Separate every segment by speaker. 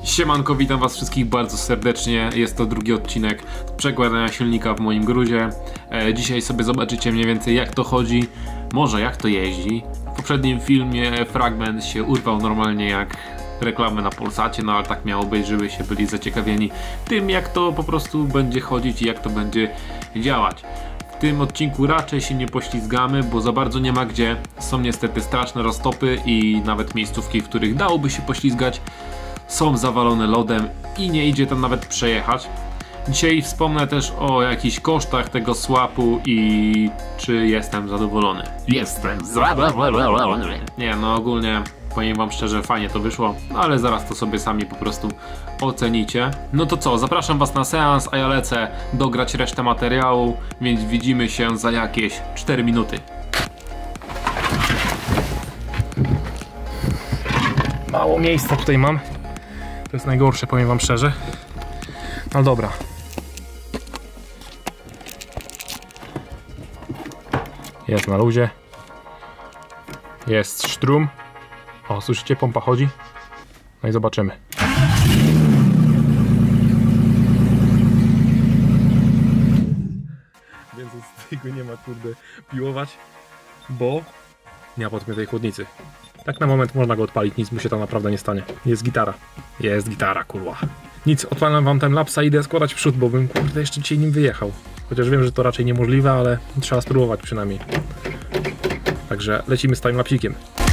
Speaker 1: Siemanko, witam was wszystkich bardzo serdecznie. Jest to drugi odcinek przekładania silnika w moim gruzie. Dzisiaj sobie zobaczycie mniej więcej jak to chodzi, może jak to jeździ. W poprzednim filmie fragment się urwał normalnie jak reklamy na Polsacie, no ale tak miało być, żeby się byli zaciekawieni tym jak to po prostu będzie chodzić i jak to będzie działać. W tym odcinku raczej się nie poślizgamy, bo za bardzo nie ma gdzie. Są niestety straszne roztopy i nawet miejscówki, w których dałoby się poślizgać, są zawalone lodem i nie idzie tam nawet przejechać. Dzisiaj wspomnę też o jakichś kosztach tego swapu i czy jestem zadowolony. Jestem zadowolony. Nie, no ogólnie powiem wam szczerze, fajnie to wyszło, no ale zaraz to sobie sami po prostu ocenicie. No to co, zapraszam was na seans, a ja lecę dograć resztę materiału, więc widzimy się za jakieś 4 minuty.
Speaker 2: Mało miejsca tutaj mam. To jest najgorsze, powiem wam szczerze. No dobra. Jest na luzie. Jest sztrum. O, słyszycie? Pompa chodzi. No i zobaczymy. Więc z tego nie ma, kurde, piłować, bo nie ma pod mnie tej chłodnicy. Tak na moment można go odpalić, nic mu się tam naprawdę nie stanie. Jest gitara. Jest gitara, kurwa. Nic, odpalam wam timelapsa i idę składać w przód, bo bym, kurde, jeszcze dzisiaj nim wyjechał. Chociaż wiem, że to raczej niemożliwe, ale trzeba spróbować przynajmniej. Także lecimy z timelapsikiem.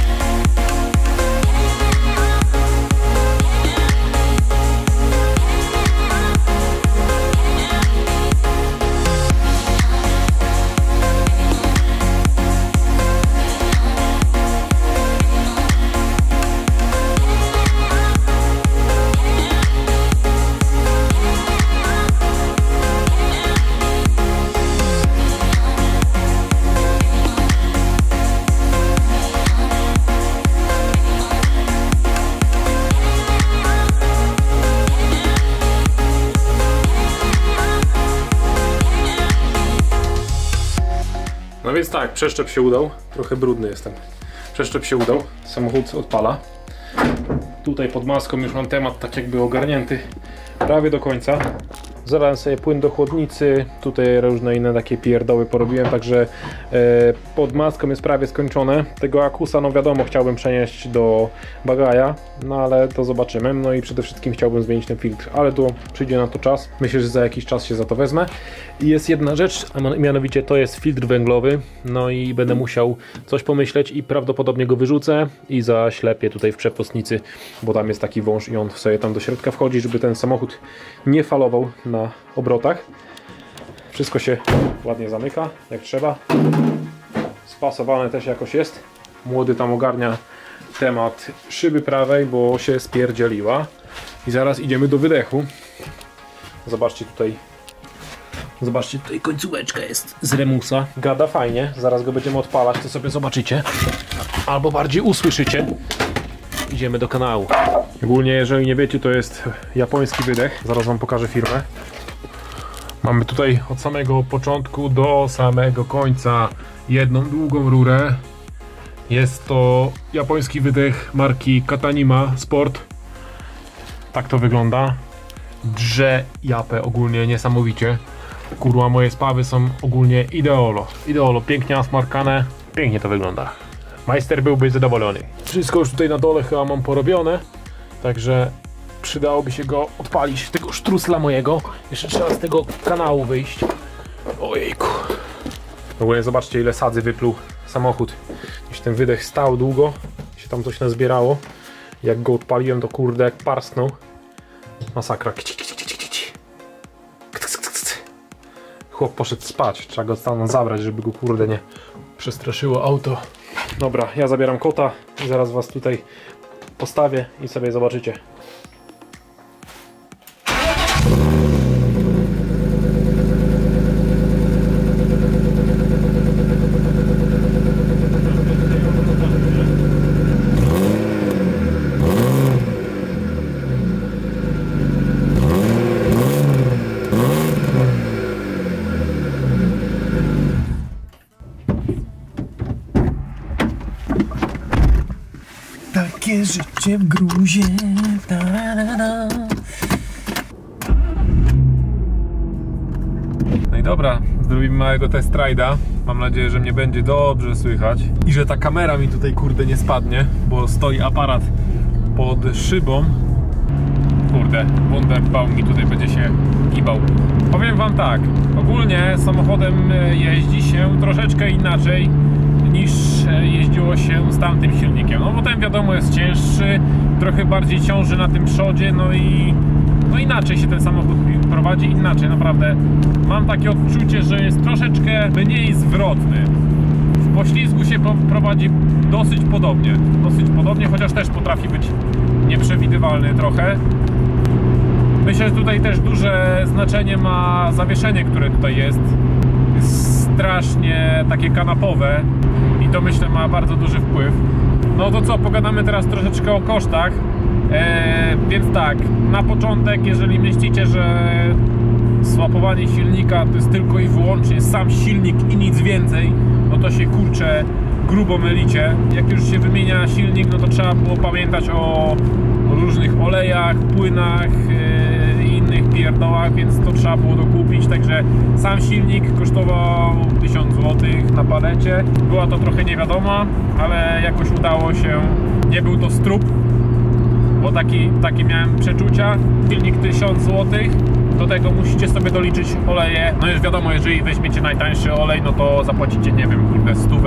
Speaker 2: No więc tak, przeszczep się udał. Trochę brudny jestem. Przeszczep się udał. Samochód odpala. Tutaj pod maską już mam temat tak jakby ogarnięty prawie do końca. Zalałem sobie płyn do chłodnicy. Tutaj różne inne takie pierdoły porobiłem, także pod maską jest prawie skończone. Tego akusa, no wiadomo, chciałbym przenieść do bagaja, no ale to zobaczymy. No i przede wszystkim chciałbym zmienić ten filtr, ale tu przyjdzie na to czas. Myślę, że za jakiś czas się za to wezmę. I jest jedna rzecz, a mianowicie to jest filtr węglowy. No i będę musiał coś pomyśleć i prawdopodobnie go wyrzucę i zaślepię tutaj w przepustnicy, bo tam jest taki wąż i on sobie tam do środka wchodzi, żeby ten samochód nie falował na obrotach. Wszystko się ładnie zamyka, jak trzeba. Spasowane też jakoś jest. Młody tam ogarnia temat szyby prawej, bo się spierdzieliła. I zaraz idziemy do wydechu. Zobaczcie tutaj końcóweczka jest z remusa. Gada fajnie, zaraz go będziemy odpalać, to sobie zobaczycie. Albo bardziej usłyszycie. Idziemy do kanału. Ogólnie, jeżeli nie wiecie, to jest japoński wydech. Zaraz wam pokażę firmę. Mamy tutaj od samego początku do samego końca jedną długą rurę. Jest to japoński wydech marki Katanima Sport. Tak to wygląda. Drze japę ogólnie niesamowicie. Kurwa, moje spawy są ogólnie ideolo. Ideolo, pięknie nasmarkane. Pięknie to wygląda. Majster byłby zadowolony. Wszystko już tutaj na dole chyba mam porobione. Także przydałoby się go odpalić, tego sztrusla mojego. Jeszcze trzeba z tego kanału wyjść. Ojejku. Ogólnie zobaczcie, ile sadzy wypluł samochód. Jeśli ten wydech stał długo, się tam coś nazbierało. Jak go odpaliłem, to kurde jak parsnął. Masakra. Chłop poszedł spać. Trzeba go stamtąd zabrać, żeby go kurde nie przestraszyło auto. Dobra, ja zabieram kota i zaraz was tutaj postawię i sobie zobaczycie.
Speaker 3: Takie życie w gruzie.
Speaker 2: No i dobra, zrobimy małego test ride'a. Mam nadzieję, że mnie będzie dobrze słychać i że ta kamera mi tutaj kurde nie spadnie, bo stoi aparat pod szybą. Kurde, Wunderbaum mi tutaj będzie się gibał. Powiem wam tak, ogólnie samochodem jeździ się troszeczkę inaczej niż jeździło się z tamtym silnikiem. No bo ten wiadomo jest cięższy, trochę bardziej ciąży na tym przodzie, no inaczej się ten samochód prowadzi, inaczej naprawdę. Mam takie odczucie, że jest troszeczkę mniej zwrotny. W poślizgu się prowadzi dosyć podobnie, chociaż też potrafi być nieprzewidywalny trochę. Myślę, że tutaj też duże znaczenie ma zawieszenie, które tutaj jest. Jest strasznie takie kanapowe i to myślę ma bardzo duży wpływ. No to co, pogadamy teraz troszeczkę o kosztach. Więc tak, na początek, jeżeli myślicie, że swapowanie silnika to jest tylko i wyłącznie sam silnik i nic więcej, no to się kurczę grubo mylicie. Jak już się wymienia silnik, no to trzeba było pamiętać o różnych olejach, płynach i innych pierdołach, więc to trzeba było dokupić. Także sam silnik kosztował 1000 zł na palecie. Była to trochę niewiadoma, ale jakoś udało się. Nie był to strób, bo takie miałem przeczucia. Silnik 1000 zł. Do tego musicie sobie doliczyć oleje. No już wiadomo, jeżeli weźmiecie najtańszy olej, no to zapłacicie, nie wiem, kurde, 100.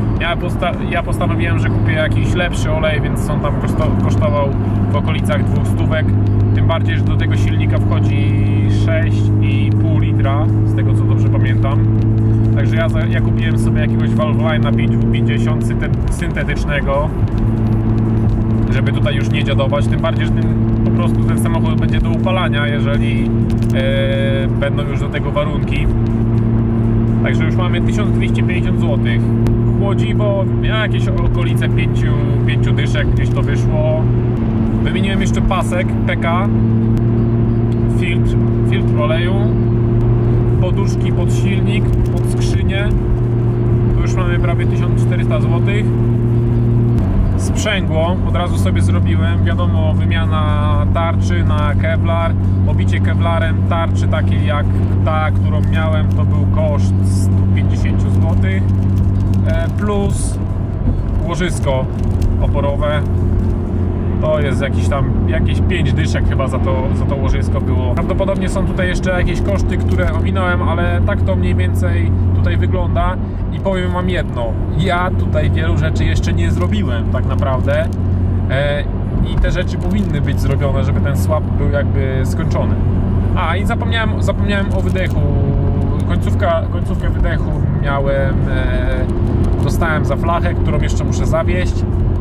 Speaker 2: Ja postanowiłem, że kupię jakiś lepszy olej, więc on tam kosztował w okolicach 200. Tym bardziej, że do tego silnika wchodzi 6,5 litra, z tego co dobrze pamiętam. Także ja kupiłem sobie jakiegoś Valveline'a 5W50 syntetycznego, żeby tutaj już nie dziadować, tym bardziej, że po prostu ten samochód będzie do upalania, jeżeli będą już do tego warunki. Także już mamy 1250 zł. Chłodziwo, jakieś okolice 5 dyszek gdzieś to wyszło. Wymieniłem jeszcze pasek PK, filtr oleju, poduszki pod silnik, pod skrzynię. To już mamy prawie 1400 zł. Sprzęgło od razu sobie zrobiłem, wiadomo, wymiana tarczy na kevlar, obicie kevlarem tarczy takiej jak ta, którą miałem, to był koszt 150 zł, plus łożysko oporowe, to jest jakieś 5 dyszek chyba za to łożysko było. Prawdopodobnie są tutaj jeszcze jakieś koszty, które ominąłem, ale tak to mniej więcej tutaj wygląda. I powiem wam jedno, ja tutaj wielu rzeczy jeszcze nie zrobiłem tak naprawdę i te rzeczy powinny być zrobione, żeby ten swap był jakby skończony. A i zapomniałem o wydechu. Końcówkę wydechu miałem, dostałem za flachę, którą jeszcze muszę zawieźć.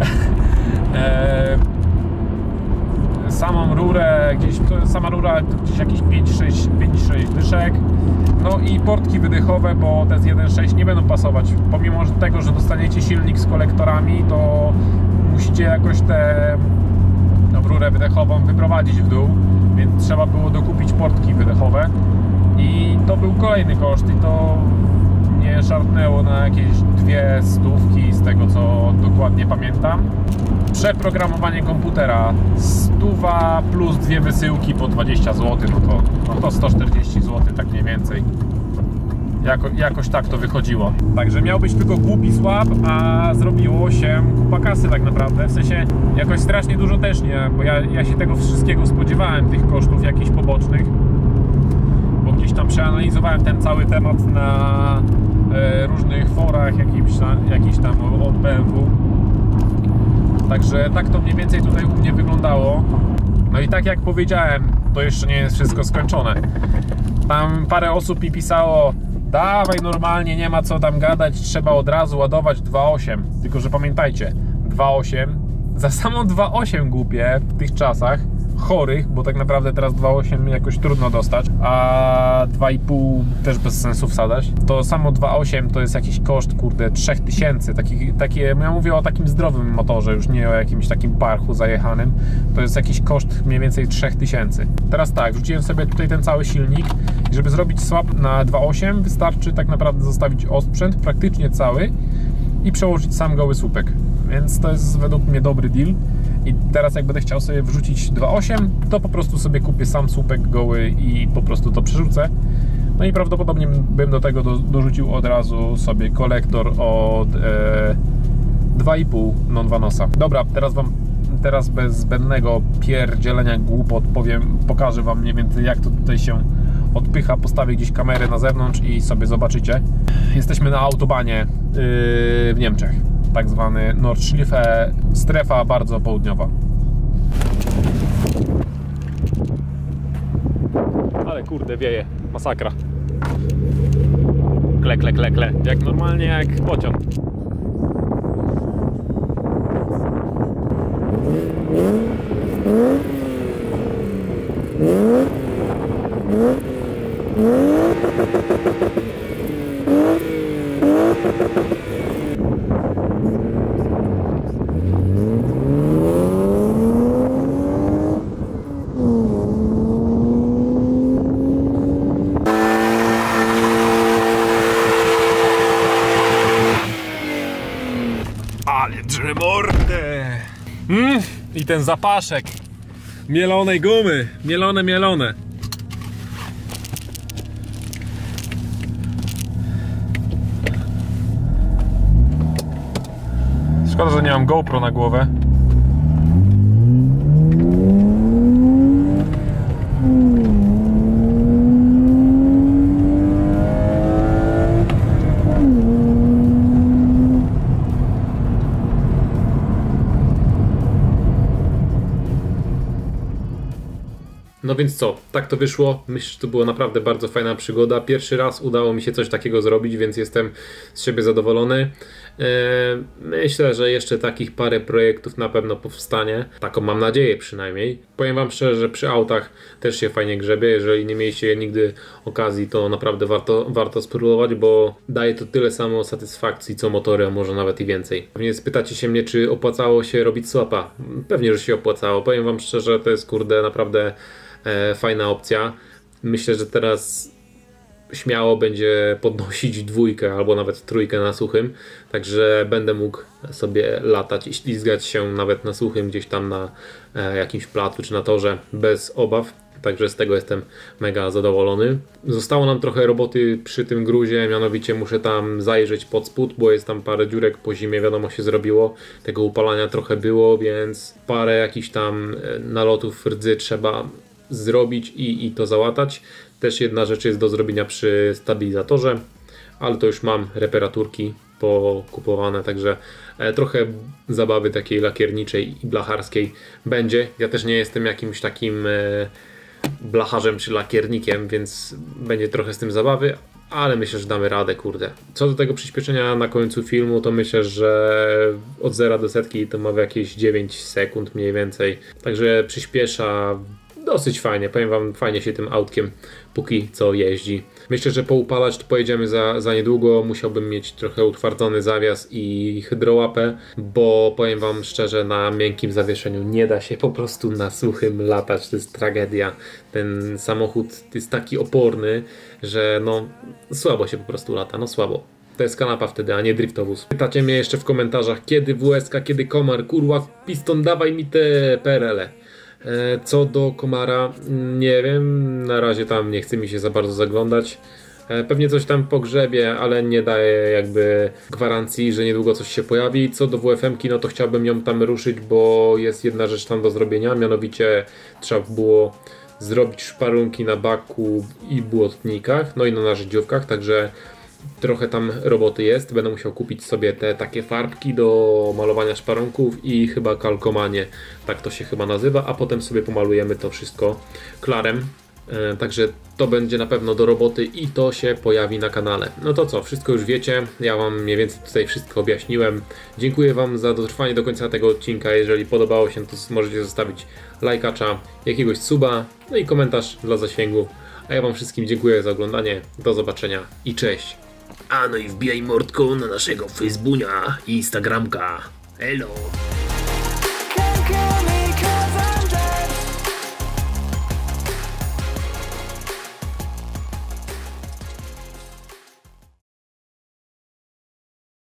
Speaker 2: Samą rurę sama rura gdzieś jakieś 5-6 dyszek. No i portki wydechowe, bo te z 1.6 nie będą pasować. Pomimo tego, że dostaniecie silnik z kolektorami, to musicie jakoś tę rurę wydechową wyprowadzić w dół, więc trzeba było dokupić portki wydechowe. I to był kolejny koszt i to mnie szarpnęło na jakieś 200 z tego co dokładnie pamiętam. Przeprogramowanie komputera 100 plus 2 wysyłki po 20 zł, no to 140 zł tak mniej więcej. Jakoś tak to wychodziło. Także miał być tylko głupi swap, a zrobiło się kupa kasy tak naprawdę. W sensie jakoś strasznie dużo też nie, bo ja się tego wszystkiego spodziewałem, tych kosztów jakichś pobocznych. Bo gdzieś tam przeanalizowałem ten cały temat na różnych forach jakichś tam od BMW. Także tak to mniej więcej tutaj u mnie wyglądało. No i tak jak powiedziałem, to jeszcze nie jest wszystko skończone. Tam parę osób mi pisało: dawaj normalnie, nie ma co tam gadać, trzeba od razu ładować 2.8. Tylko że pamiętajcie, 2.8, za samo 2.8 głupie w tych czasach chorych, bo tak naprawdę teraz 2.8 jakoś trudno dostać, a 2,5 też bez sensu wsadzać, to samo 2.8 to jest jakiś koszt, kurde, 3000, ja mówię o takim zdrowym motorze, już nie o jakimś takim parchu zajechanym, to jest jakiś koszt mniej więcej 3000. Teraz tak, wrzuciłem sobie tutaj ten cały silnik i żeby zrobić swap na 2.8 wystarczy tak naprawdę zostawić osprzęt praktycznie cały i przełożyć sam goły słupek, więc to jest według mnie dobry deal. I teraz jak będę chciał sobie wrzucić 2.8, to po prostu sobie kupię sam słupek goły i po prostu to przerzucę. No i prawdopodobnie bym do tego dorzucił od razu sobie kolektor od 2,5 non-2 nosa. Dobra, teraz bez zbędnego pierdzielenia głupot pokażę wam mniej więcej, jak to tutaj się odpycha. Postawię gdzieś kamerę na zewnątrz i sobie zobaczycie. Jesteśmy na autobanie w Niemczech, tak zwany Nordschleife, strefa bardzo południowa. Ale kurde, wieje, masakra. Kle, kle, kle, kle. Jak normalnie jak pociąg. Ale drze mordę! I ten zapaszek mielonej gumy, mielone. Szkoda, że nie mam GoPro na głowę.
Speaker 1: No więc co, tak to wyszło. Myślę, że to była naprawdę bardzo fajna przygoda. Pierwszy raz udało mi się coś takiego zrobić, więc jestem z siebie zadowolony. Myślę, że jeszcze takich parę projektów na pewno powstanie. Taką mam nadzieję przynajmniej. Powiem wam szczerze, że przy autach też się fajnie grzebie. Jeżeli nie mieliście nigdy okazji, to naprawdę warto spróbować, bo daje to tyle samo satysfakcji co motory, a może nawet i więcej. Pewnie spytacie się mnie, czy opłacało się robić swapa. Pewnie, że się opłacało. Powiem wam szczerze, to jest kurde naprawdę fajna opcja. Myślę, że teraz śmiało będzie podnosić 2 albo nawet 3 na suchym, także będę mógł sobie latać i ślizgać się nawet na suchym gdzieś tam na jakimś placu czy na torze bez obaw. Także z tego jestem mega zadowolony. Zostało nam trochę roboty przy tym gruzie, mianowicie muszę tam zajrzeć pod spód, bo jest tam parę dziurek po zimie, wiadomo, się zrobiło. Tego upalania trochę było, więc parę jakichś tam nalotów rdzy trzeba zrobić i to załatać. Też jedna rzecz jest do zrobienia przy stabilizatorze, ale to już mam reparaturki pokupowane, także trochę zabawy takiej lakierniczej i blacharskiej będzie. Ja też nie jestem jakimś takim blacharzem czy lakiernikiem, więc będzie trochę z tym zabawy, ale myślę, że damy radę, kurde. Co do tego przyspieszenia na końcu filmu, to myślę, że od 0 do setki to ma jakieś 9 sekund mniej więcej, także przyspiesza dosyć fajnie. Powiem wam, fajnie się tym autkiem póki co jeździ. Myślę, że poupalać to pojedziemy za niedługo. Musiałbym mieć trochę utwardzony zawias i hydrołapę, bo powiem wam szczerze, na miękkim zawieszeniu nie da się po prostu na suchym latać. To jest tragedia. Ten samochód jest taki oporny, że no słabo się po prostu lata, no słabo. To jest kanapa wtedy, a nie driftowóz. Pytacie mnie jeszcze w komentarzach, kiedy WSK, kiedy Komar, kurwa piston, dawaj mi te PRL-e. Co do Komara, nie wiem, na razie tam nie chce mi się za bardzo zaglądać. Pewnie coś tam pogrzebie, ale nie daje jakby gwarancji, że niedługo coś się pojawi. Co do WFM-ki, no to chciałbym ją tam ruszyć, bo jest jedna rzecz tam do zrobienia, mianowicie trzeba było zrobić szparunki na baku i błotnikach, no i na narzędziówkach, także trochę tam roboty jest. Będę musiał kupić sobie te takie farbki do malowania szparunków i chyba kalkomanie, tak to się chyba nazywa, a potem sobie pomalujemy to wszystko klarem. Także to będzie na pewno do roboty i to się pojawi na kanale. No to co, wszystko już wiecie, ja wam mniej więcej tutaj wszystko objaśniłem. Dziękuję wam za dotrwanie do końca tego odcinka. Jeżeli podobało się, to możecie zostawić lajkacza, jakiegoś suba, no i komentarz dla zasięgu. A ja wam wszystkim dziękuję za oglądanie, do zobaczenia i cześć!
Speaker 3: A no i wbijaj mordką na naszego Facebooka i Instagramka. Elo!